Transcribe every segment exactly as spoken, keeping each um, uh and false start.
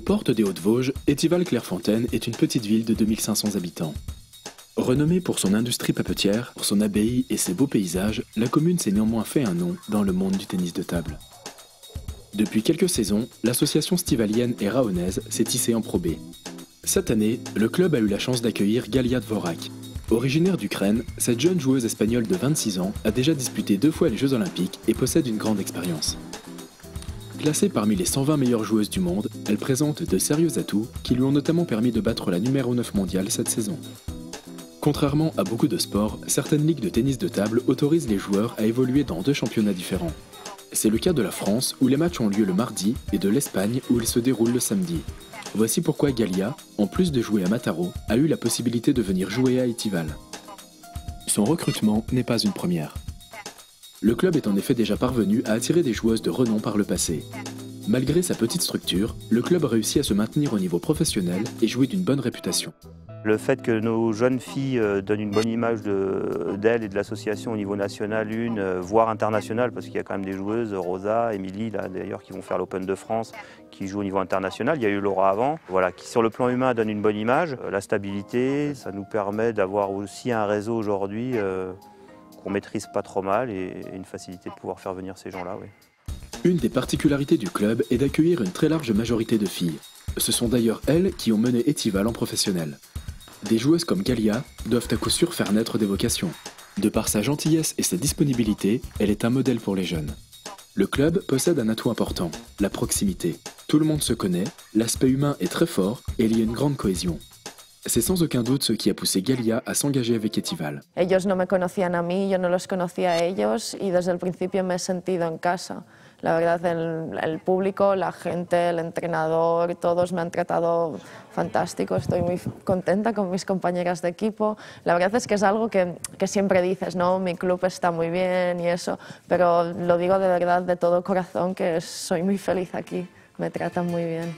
portes des Hauts-de-Vosges, Étival-Clairefontaine est une petite ville de deux mille cinq cents habitants. Renommée pour son industrie papetière, pour son abbaye et ses beaux paysages, la commune s'est néanmoins fait un nom dans le monde du tennis de table. Depuis quelques saisons, l'association stivalienne et rahonaise s'est tissée en Pro B. Cette année, le club a eu la chance d'accueillir Galia Dvorak. Originaire d'Ukraine, cette jeune joueuse espagnole de vingt-six ans a déjà disputé deux fois les Jeux Olympiques et possède une grande expérience. Classée parmi les cent vingt meilleures joueuses du monde, elle présente de sérieux atouts qui lui ont notamment permis de battre la numéro neuf mondiale cette saison. Contrairement à beaucoup de sports, certaines ligues de tennis de table autorisent les joueurs à évoluer dans deux championnats différents. C'est le cas de la France où les matchs ont lieu le mardi et de l'Espagne où ils se déroulent le samedi. Voici pourquoi Galia, en plus de jouer à Mataró, a eu la possibilité de venir jouer à Étival. Son recrutement n'est pas une première. Le club est en effet déjà parvenu à attirer des joueuses de renom par le passé. Malgré sa petite structure, le club a réussi à se maintenir au niveau professionnel et jouer d'une bonne réputation. Le fait que nos jeunes filles donnent une bonne image d'elles et de l'association au niveau national, une, voire international, parce qu'il y a quand même des joueuses, Rosa, Émilie, là d'ailleurs, qui vont faire l'Open de France, qui jouent au niveau international. Il y a eu Laura avant, voilà, qui sur le plan humain donne une bonne image. La stabilité, ça nous permet d'avoir aussi un réseau aujourd'hui euh, qu'on maîtrise pas trop mal et une facilité de pouvoir faire venir ces gens-là. Oui. Une des particularités du club est d'accueillir une très large majorité de filles. Ce sont d'ailleurs elles qui ont mené Étival en professionnel. Des joueuses comme Galia doivent à coup sûr faire naître des vocations. De par sa gentillesse et sa disponibilité, elle est un modèle pour les jeunes. Le club possède un atout important, la proximité. Tout le monde se connaît, l'aspect humain est très fort et il y a une grande cohésion. C'est sans aucun doute ce qui a poussé Galia à s'engager avec Étival. Ellos no me conocían a mí, yo no los conocía a ellos y desde el principio me he sentido en casa. La verdad, el, el público, la gente, el entrenador, todos me han tratado fantástico. Estoy muy contenta con mis compañeras de equipo. La verdad es que es algo que, que siempre dices, ¿no? Mi club está muy bien y eso, pero lo digo de verdad, de todo corazón, que soy muy feliz aquí. Me tratan muy bien.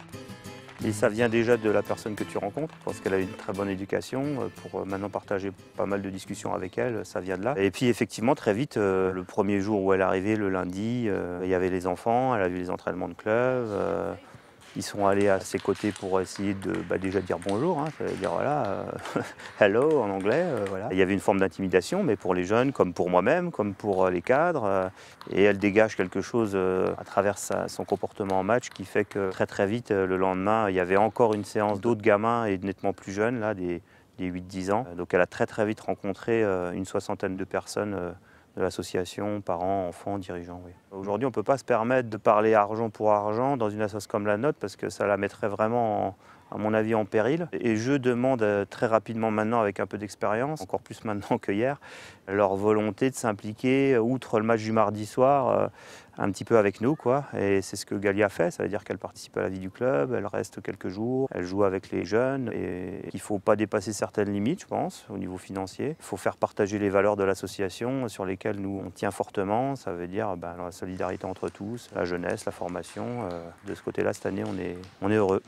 Et ça vient déjà de la personne que tu rencontres, parce qu'elle a une très bonne éducation. Pour maintenant partager pas mal de discussions avec elle, ça vient de là. Et puis effectivement, très vite, euh, le premier jour où elle est arrivée, le lundi, euh, il y avait les enfants, elle a vu les entraînements de club. Euh, ils sont allés à ses côtés pour essayer de bah, déjà dire bonjour, hein, ça veut dire voilà, euh, hello en anglais. Euh, voilà. Il y avait une forme d'intimidation, mais pour les jeunes, comme pour moi-même, comme pour les cadres. Euh, et elle dégage quelque chose euh, à travers sa, son comportement en match qui fait que très très vite, euh, le lendemain, il y avait encore une séance d'autres gamins et nettement plus jeunes, là, des, des huit dix ans. Donc elle a très très vite rencontré euh, une soixantaine de personnes euh, de l'association, parents, enfants, dirigeants. Oui. Aujourd'hui, on ne peut pas se permettre de parler argent pour argent dans une association comme la nôtre parce que ça la mettrait vraiment, en, à mon avis, en péril. Et je demande très rapidement maintenant, avec un peu d'expérience, encore plus maintenant que hier, leur volonté de s'impliquer, outre le match du mardi soir, euh, un petit peu avec nous, quoi. Et c'est ce que Galia fait, ça veut dire qu'elle participe à la vie du club, elle reste quelques jours, elle joue avec les jeunes et il ne faut pas dépasser certaines limites, je pense, au niveau financier. Il faut faire partager les valeurs de l'association sur lesquelles nous on tient fortement, ça veut dire ben, la solidarité entre tous, la jeunesse, la formation. Euh, de ce côté-là, cette année, on est, on est heureux.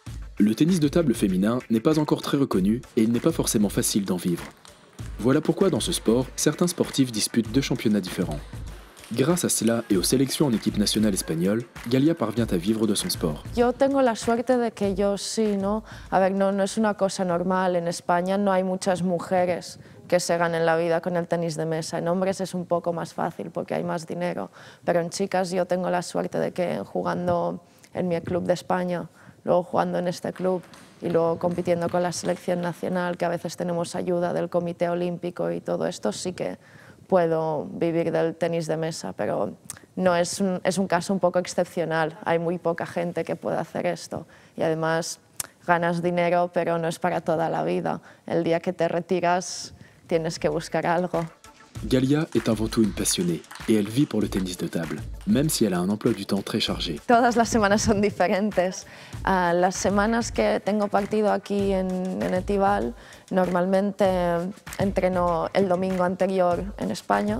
Le tennis de table féminin n'est pas encore très reconnu et il n'est pas forcément facile d'en vivre. Voilà pourquoi dans ce sport, certains sportifs disputent deux championnats différents. Grâce a cela et aux sélections en équipe nationale espagnole, Galia parvient à vivre de son sport. Yo tengo la suerte de que yo sí, ¿no? A ver, no, no es una cosa normal. En España no hay muchas mujeres que se ganen la vida con el tenis de mesa. En hombres es un poco más fácil porque hay más dinero, pero en chicas yo tengo la suerte de que jugando en mi club de España, luego jugando en este club y luego compitiendo con la selección nacional, que a veces tenemos ayuda del Comité Olímpico y todo esto, sí que puedo vivir del tenis de mesa, pero no es un, es un caso un poco excepcional. Hay muy poca gente que puede hacer esto y además ganas dinero, pero no es para toda la vida. El día que te retiras tienes que buscar algo. Galia est avant tout une passionnée et elle vit pour le tennis de table, même si elle a un emploi du temps très chargé. Todas las semanas son diferentes. Uh, las semanas que tengo partido aquí en, en Étival, normalmente entreno el domingo anterior en España,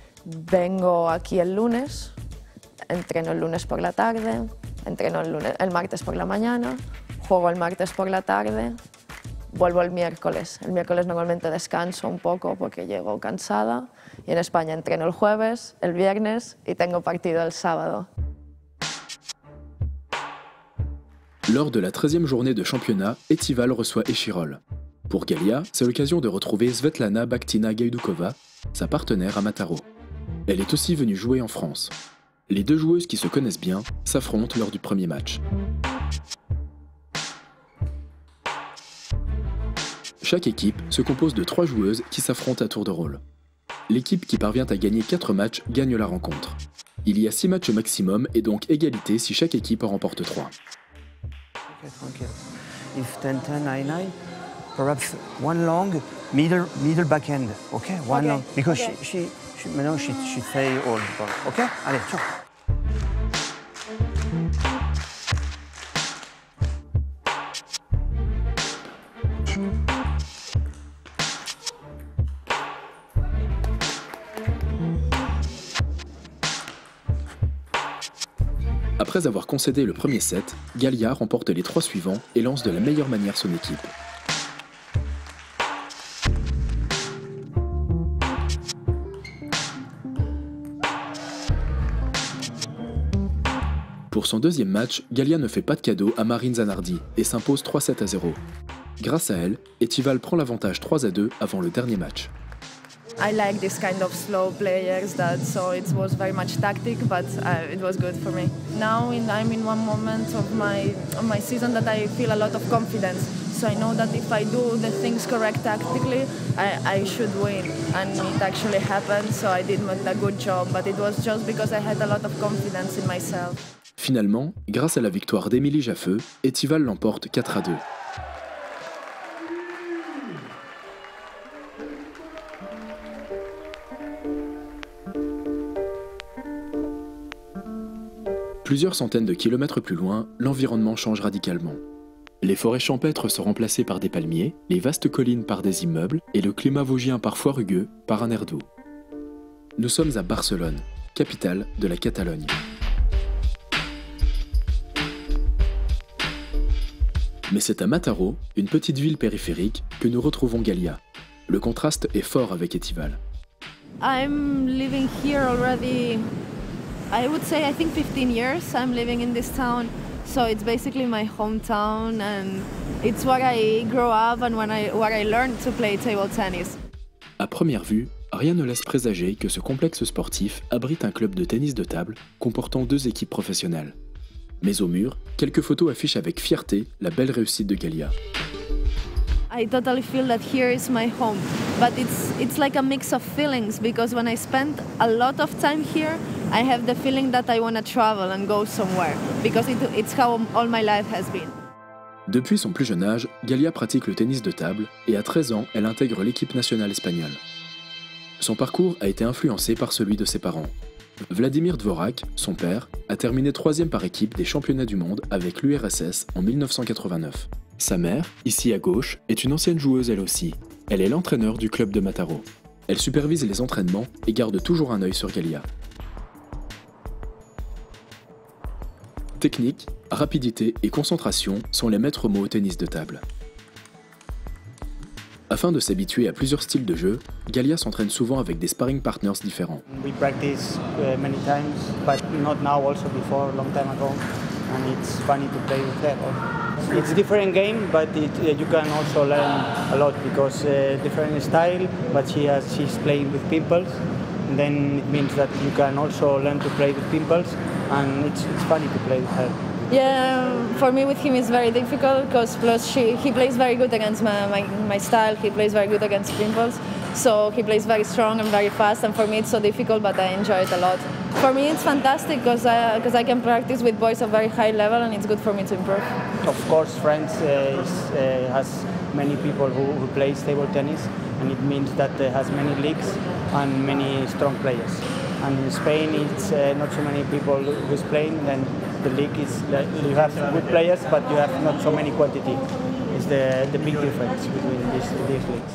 vengo aquí el lunes, entreno el lunes por la tarde, entreno el, lunes, el martes por la mañana, juego el martes por la tarde, vuelvo el miércoles. El miércoles normalmente descanso un poco porque llego cansada y en España entreno el jueves, el viernes y tengo partido el sábado. Lors de la treizième journée de championnat, Etival reçoit Échirol. Pour Galia, c'est l'occasion de retrouver Svetlana Bakhtina Gajdukova, sa partenaire à Mataró. Elle est aussi venue jouer en France. Les deux joueuses qui se connaissent bien s'affrontent lors du premier match. Chaque équipe se compose de trois joueuses qui s'affrontent à tour de rôle. L'équipe qui parvient à gagner quatre matchs gagne la rencontre. Il y a six matchs maximum et donc égalité si chaque équipe en remporte trois. Okay, tranquille. If ten ten nine nine, perhaps one long middle middle backhand. Okay, one Okay. long because Okay. she she she maintenant she she fait all. Okay, allez, ciao. Après avoir concédé le premier set, Galia remporte les trois suivants et lance de la meilleure manière son équipe. Pour son deuxième match, Galia ne fait pas de cadeau à Marine Zanardi et s'impose trois sept à zéro. Grâce à elle, Etival prend l'avantage trois à deux avant le dernier match. I like this kind of slow players, that so it was very much tactic, but uh, it was good for me. Now in, I'm in one moment of my of my season that I feel a lot of confidence. So I know that if I do the things correct tactically, I, I should win, and it actually happened. So I did a good job, but it was just because I had a lot of confidence in myself. Finalement, grâce à la victoire d'Émilie Jaffeux, Etival l'emporte quatre à deux. Plusieurs centaines de kilomètres plus loin, l'environnement change radicalement. Les forêts champêtres sont remplacées par des palmiers, les vastes collines par des immeubles et le climat vosgien parfois rugueux par un air doux. Nous sommes à Barcelone, capitale de la Catalogne. Mais c'est à Mataró, une petite ville périphérique, que nous retrouvons Galia. Le contraste est fort avec Etival. I'm living here already, I would say, I think fifteen years. I'm living in this town, so it's basically my hometown, and it's where I grew up and when I, where I learned to play table tennis. À première vue, rien ne laisse présager que ce complexe sportif abrite un club de tennis de table comportant deux équipes professionnelles. Mais au mur, quelques photos affichent avec fierté la belle réussite de Galia. I totally feel that here is my home, but it's it's like a mix of feelings, because when I spend a lot of time here, I have the feeling that I want to travel and go somewhere, because it, it's how all my life has been. Depuis son plus jeune âge, Galia pratique le tennis de table et à treize ans, elle intègre l'équipe nationale espagnole. Son parcours a été influencé par celui de ses parents. Vladimir Dvorak, son père, a terminé troisième par équipe des championnats du monde avec l'U R S S en mille neuf cent quatre-vingt-neuf. Sa mère, ici à gauche, est une ancienne joueuse elle aussi. Elle est l'entraîneur du club de Mataró. Elle supervise les entraînements et garde toujours un œil sur Galia. Technique, rapidité et concentration sont les maîtres mots au tennis de table. Afin de s'habituer à plusieurs styles de jeu, Galia s'entraîne souvent avec des sparring partners différents. We practice uh, many times, but not now, also before, a long time ago, and it's funny to play with her. It's a different game, but it, uh, you can also learn a lot because uh, different style, but she has, she's playing with pimples, and then it means that you can also learn to play with pimples, and it's, it's funny to play with her. Yeah, for me with him it's very difficult, because plus she, he plays very good against my, my, my style, he plays very good against pimples, so he plays very strong and very fast, and for me it's so difficult, but I enjoy it a lot. For me it's fantastic because I, because I can practice with boys of very high level, and it's good for me to improve. Of course, France uh, is, uh, has many people who, who play table tennis, and it means that it has many leagues and many strong players. And in Spain, it's uh, not so many people who's playing, and the league is like, you have good players, but you have not so many quantity. It's the, the big difference between these, these leagues.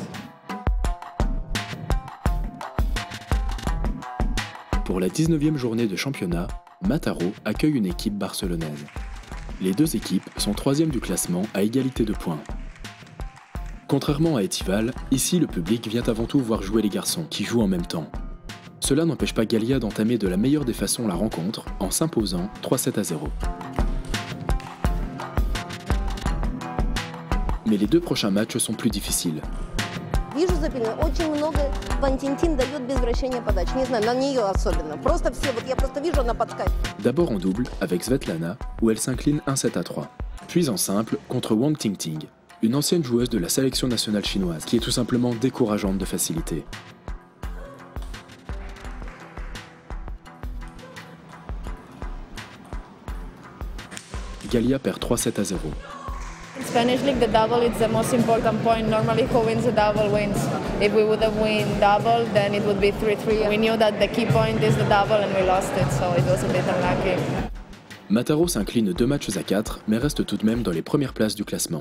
Pour la dix-neuvième journée de championnat, Mataró accueille une équipe barcelonaise. Les deux équipes sont troisièmes du classement à égalité de points. Contrairement à Etival, ici le public vient avant tout voir jouer les garçons qui jouent en même temps. Cela n'empêche pas Galia d'entamer de la meilleure des façons la rencontre en s'imposant trois sept à zéro. Mais les deux prochains matchs sont plus difficiles. Вижу за пеленой очень много Вантинтин дает без вращения подач. Не знаю, на нее особенно. Просто все, вот я просто вижу, она подкатит. D'abord en double avec Svetlana, où elle s'incline un sept à trois. Puis en simple contre Wang Tingting, une ancienne joueuse de la sélection nationale chinoise, qui est tout simplement décourageante de facilité. Galia perd trois sept à zéro. In Spanish League, the double is the most important point. Normally, who wins the double wins. If we would have won double, then it would be three three. We knew that the key point is the double and we lost it, so it was a bit unlucky. Mataro s'incline deux matchs à quatre, mais reste tout de même dans les premières places du classement.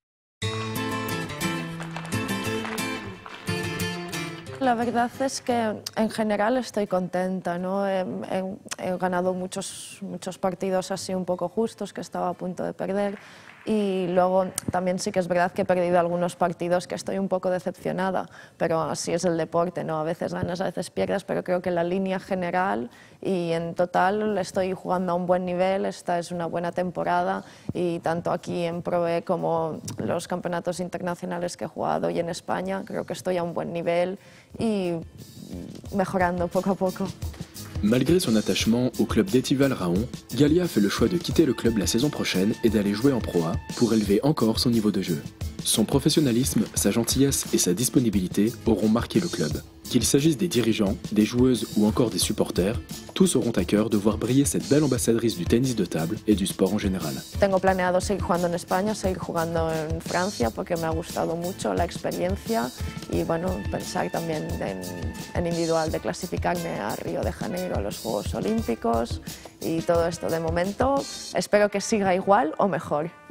La verdad es que en general estoy contenta, ¿no? He, he, he ganado muchos, muchos partidos así un poco justos que estaba a punto de perder. Y luego también sí que es verdad que he perdido algunos partidos que estoy un poco decepcionada, pero así es el deporte, ¿no? A veces ganas, a veces pierdes, pero creo que en la línea general y en total estoy jugando a un buen nivel, esta es una buena temporada y tanto aquí en Pro E como los campeonatos internacionales que he jugado y en España creo que estoy a un buen nivel y mejorando poco a poco. Malgré son attachement au club d'Étival Raon, Galia a fait le choix de quitter le club la saison prochaine et d'aller jouer en Pro A pour élever encore son niveau de jeu. Son professionnalisme, sa gentillesse et sa disponibilité auront marqué le club. Qu'il s'agisse des dirigeants, des joueuses ou encore des supporters, tous auront à cœur de voir briller cette belle ambassadrice du tennis de table et du sport en général. Tengo planeado seguir jugando en España, seguir jugando en Francia porque me ha gustado mucho la experiencia y bueno, pensar también en, en individual de clasificarme a Río de Janeiro, a los Juegos Olímpicos y todo esto de momento. Espero que siga igual o mejor.